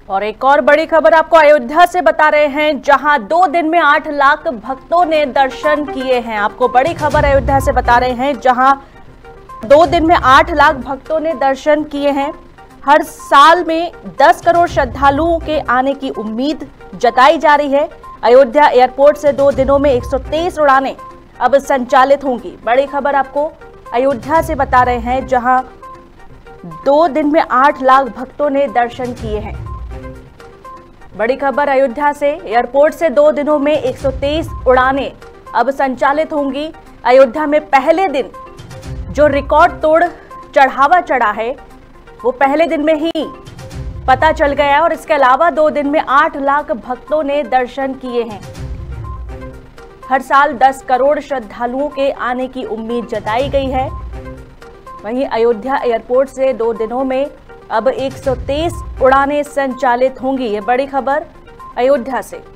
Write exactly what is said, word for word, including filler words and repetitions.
और एक और बड़ी खबर आपको अयोध्या से बता रहे हैं, जहां दो दिन में आठ लाख भक्तों ने दर्शन किए हैं। आपको बड़ी खबर अयोध्या से बता रहे हैं, जहां दो दिन में आठ लाख भक्तों ने दर्शन किए हैं। हर साल में दस करोड़ श्रद्धालुओं के आने की उम्मीद जताई जा रही है। अयोध्या एयरपोर्ट से दो दिनों में एक सौ तेईस उड़ानें अब संचालित होंगी। बड़ी खबर आपको अयोध्या से बता रहे हैं, जहां दो दिन में आठ लाख भक्तों ने दर्शन किए हैं। बड़ी खबर अयोध्या से, एयरपोर्ट से दो दिनों में एक सौ तेईस उड़ानें अब संचालित होंगी। अयोध्या में पहले दिन जो रिकॉर्ड तोड़ चढ़ावा चढ़ा है वो पहले दिन में ही पता चल गया और इसके अलावा दो दिन में आठ लाख भक्तों ने दर्शन किए हैं। हर साल दस करोड़ श्रद्धालुओं के आने की उम्मीद जताई गई है। वहीं अयोध्या एयरपोर्ट से दो दिनों में अब एक सौ तेईस उड़ानें संचालित होंगी। ये बड़ी खबर अयोध्या से।